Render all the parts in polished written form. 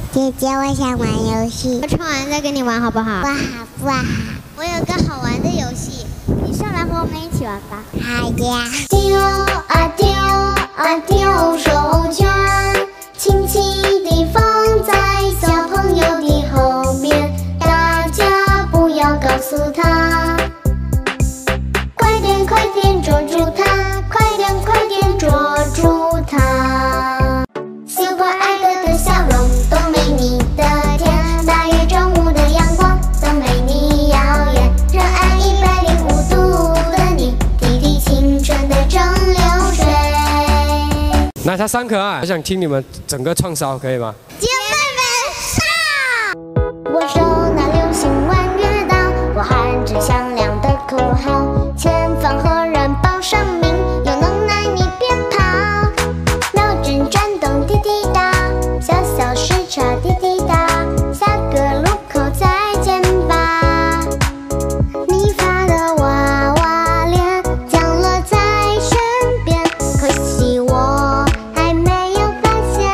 姐姐，我想玩游戏。 我唱完再跟你玩好不好？ 不好不好。 我有个好玩的游戏，你上来和我们一起玩吧。 好呀。 丢啊丢啊丢手绢，轻轻地放在小朋友的后边，大家不要告诉他。快点快点捉住它，快点快点捉住它。喜欢爱歌的笑容，多美你的甜，大约中午的阳光，多美你耀眼，热爱105度的你，滴滴青春的蒸馏水。 奶茶3可爱，我想听你们整个串烧，可以吗？ 姐妹们上！ 我手拿流星弯月刀，我喊着响亮的口号，前方赫然报上名，有能耐你别跑。秒针转动滴滴答，小小时差滴滴答，下个路口再见吧。你发的娃娃脸降落在身边，可惜我还没有发现。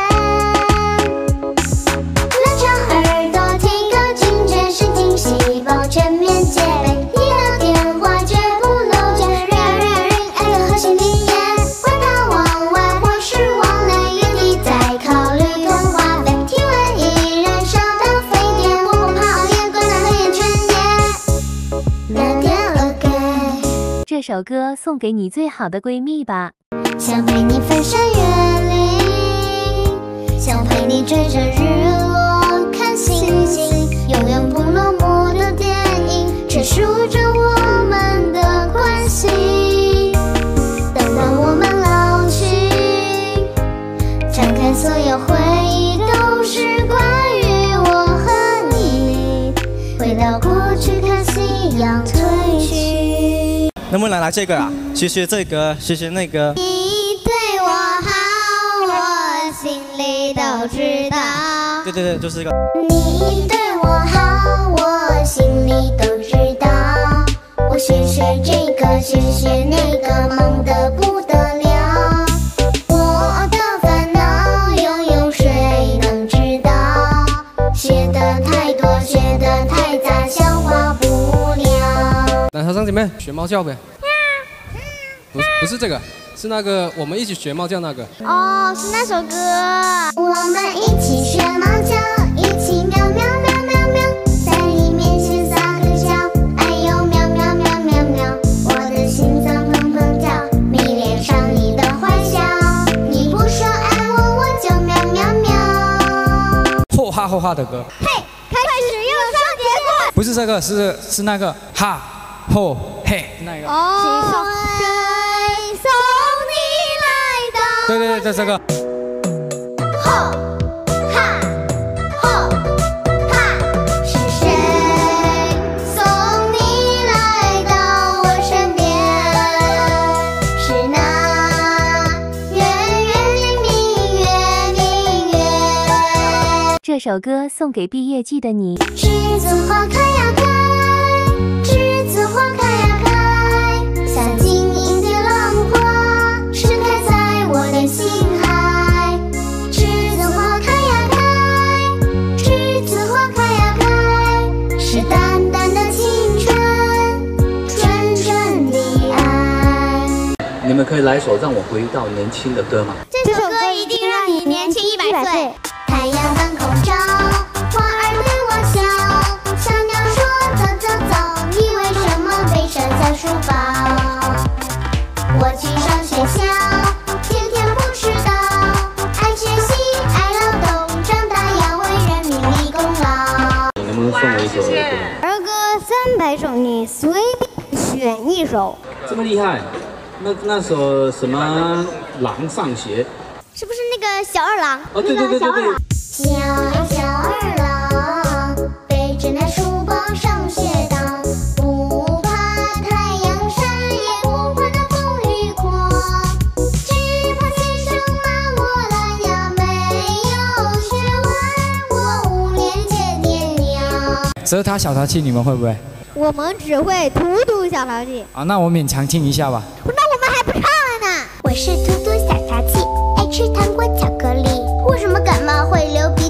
拉长耳朵听个精致神经细胞全面戒备，你的电话绝不漏接，ring爱的核心理念，管它往外或是往内，原地再考虑通话费，体温依然烧到沸点，我不怕熬夜，管它黑眼圈也来电了给。 这首歌送给你最好的闺蜜吧。 想陪你翻山越岭，想陪你追着日落看星星，永远不落幕的电影，陈述着我们的关系。等到我们老去，展开所有回忆，都是关于我和你。回到过去，看夕阳褪去。 能不能来这个啊？学学这个，学学那个。 你对我好，我心里都知道。 对对对，就是这个。 你对我好，我心里都知道。我学学这个，学学那个，忙得不得了。我的烦恼有谁能知道？学得太多，学得太杂，消化不了。 奶茶3姐妹学猫叫呗。不是这个，是那个我们一起学猫叫那个。 哦，是那首歌。 我们一起学猫叫，一起喵喵喵喵喵，在你面前撒个娇，哎呦喵喵喵喵喵，我的心脏砰砰跳，迷恋上你的坏笑，你不说爱我，我就喵喵喵。 后哈后哈的歌。 嘿，开始用双节棍。 不是这个，是那个哈后嘿那个。 哦，谁送你来到？ 对对对，这个。 吼哈吼哈，是谁送你来到我身边？是那圆圆的明月，明月。 这首歌送给毕业季的你。 栀子花开呀开，栀子花开呀开，像晶莹的浪花，盛开在我的心海。栀子花开呀开，栀子花开呀开，是淡淡的青春，纯纯的爱。 你们可以来一首让我回到年轻的歌吗？ 这首歌一定让你年轻100岁。 太阳当空照，花儿对我笑，小鸟说走走走，你为什么背着小书包？我去上学校，天天不迟到，爱学习爱劳动，长大要为人民立功劳。 能不能送我一首儿歌？ 儿歌300首，你随便选一首。 这么厉害？那首什么狼上学？ 是不是那个小二郎？ 哦，对对对对对。 小二郎背着那书包上学堂，不怕太阳晒，也不怕那风雨狂，只怕先生骂我懒呀，没有学问，我5年前爹娘。 舌塔小淘气你们会不会？ 我们只会图图小淘气。 啊，那我勉强听一下吧。 那我们还不唱了呢。 我是图图小淘气，爱吃糖果巧克力。为什么感冒会流鼻涕？为什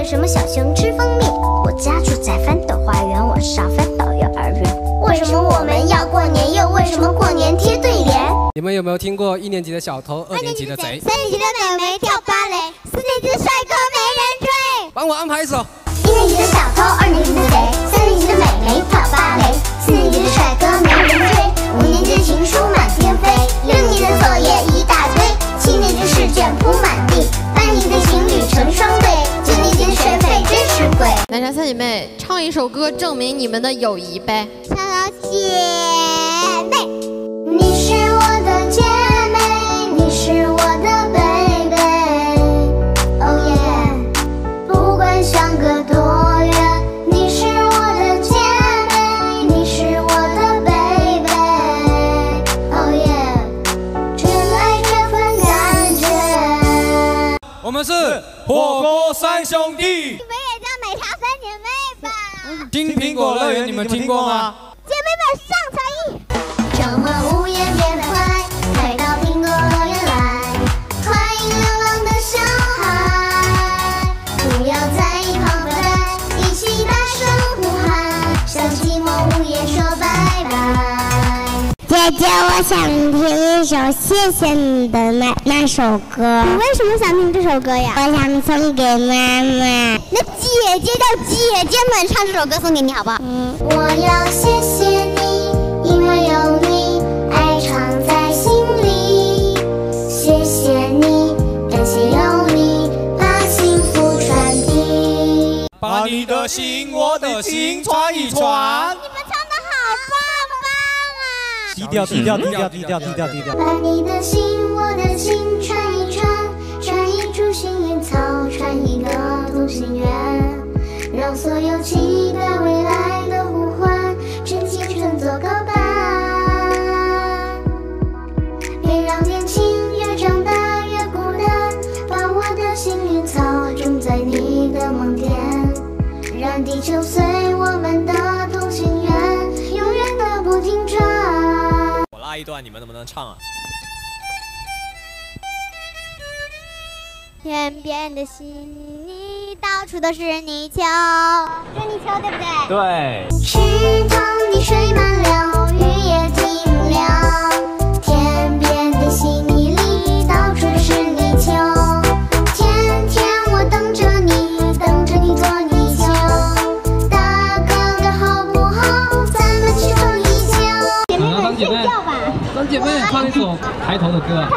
什么小熊吃蜂蜜？我家住在翻斗花园，我上翻斗幼儿园。为什么我们要过年？又为什么过年贴对联？ 你们有没有听过1年级的小偷，2年级的贼 ，3年级的美眉跳芭蕾，4年级的帅哥没人追？ 帮我安排一首。 1年级的小偷，2年级的贼，3年级的美眉跳芭蕾，4年级的帅哥没人追，5年级的情书满天飞，6年级的作业一大堆，7年级的试卷铺满地，8年级的情侣成双对，9年级的学费真是贵。 南山三姐妹，唱一首歌证明你们的友谊呗。 唱到姐妹， 你是我的姐妹，你是我的baby， oh yeah， 不管相隔多远，你是我的姐妹，你是我的 baby， oh yeah， 真爱这份感觉。 我们是火锅三兄弟。 你们也叫美茶三姐妹吧？ 金苹果乐园你们听过吗？ 姐妹们上才艺。 周末午夜别太快，快到苹果乐园来，欢迎流浪的小孩，不要在一旁发呆，一起大声呼喊，向寂寞午夜说拜拜。 姐姐，我想听一首《谢谢你》的那首歌。 你为什么想听这首歌呀？ 我想送给妈妈。 那姐姐叫姐姐们唱这首歌送给你好不好？ 我要谢谢你，因为有你，爱藏在心里。谢谢你，感谢有你，把幸福传递。 把你的心，我的心传一传。 你们唱得好棒啊！ 低调低调低调低调低调低调。 把你的心，我的心传一传，传一株幸运草，传一个同心圆，让所有期待未来的呼唤，趁青春做告白。别让年轻越长大越孤单，把我的幸运草种在你的梦田，让地球随我们的同心圆，永远的不停转。 我拉一段，你们能不能唱啊？ 天边的星你到处都是泥鳅，是泥鳅对不对？ 对。 池塘的水满了，雨也停了，天边的稀泥里到处都是泥鳅，天天我等着你，等着你做泥鳅，大哥哥好不好？咱们去做泥鳅。 姐妹们睡觉吧。 三姐妹唱一首抬头的歌。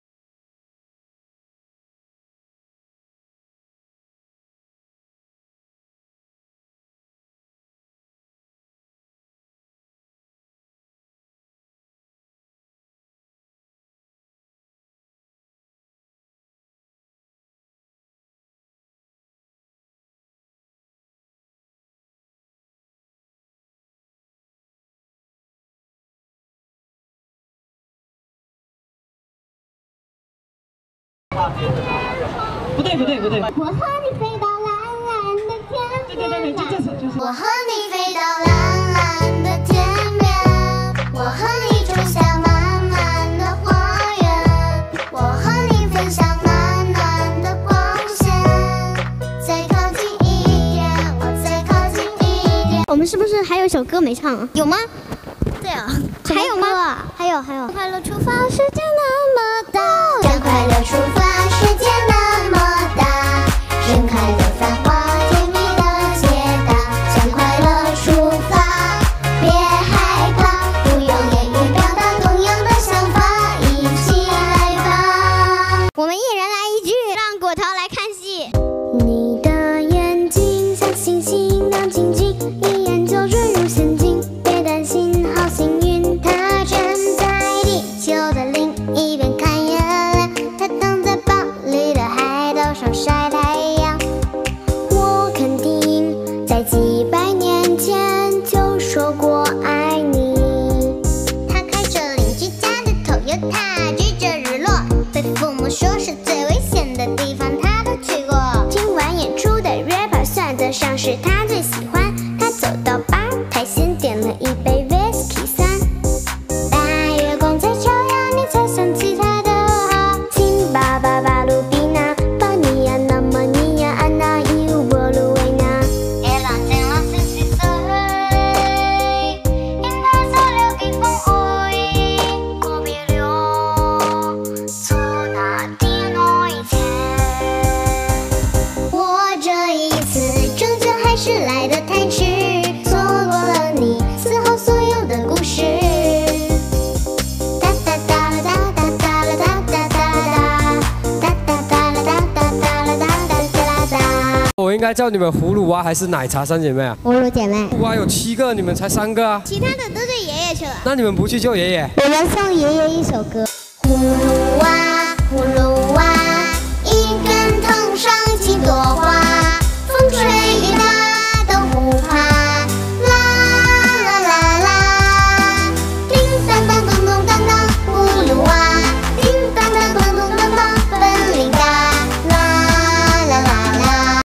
不对。 我和你飞到蓝蓝的天边。 就是。 我和你飞到蓝蓝的天边，我和你种下满满的花园，我和你分享暖暖的光线。再靠近一点，我再靠近一点。 我们是不是还有一首歌没唱啊？有吗？对啊，还有吗？还有。快乐出发，世界那么大。 向快乐出发，世界那么大，盛开的繁花，甜蜜的解答。向快乐出发，别害怕，不用言语表达同样的想法，一起来吧。 我们一人来一句，让果桃来看戏。 你的眼睛像星星亮晶晶，一眼就坠入陷阱。别担心，好幸运，它站在地球的另一边看月亮，它躺在宝里的海岛上晒太阳。我肯定在几百年前就说过爱你。他开着邻居家的 Toyota， 追着日落，被父母说是最危险的地方，他都去过。听完演出的 rapper 算得上是他最喜欢，他走到吧台先点了一杯 whisky 酸。大月光在照耀，你才想起他的好。亲爸爸巴鲁比娜，巴尼亚那么尼亚安娜伊乌波我应该叫你们葫芦娃还是奶茶三姐妹啊？ 葫芦姐妹。 葫芦娃有7个，你们才3个啊。 其他的都对爷爷去了。 那你们不去救爷爷？ 我们送爷爷一首歌。 葫芦娃，葫芦娃，一根藤上几朵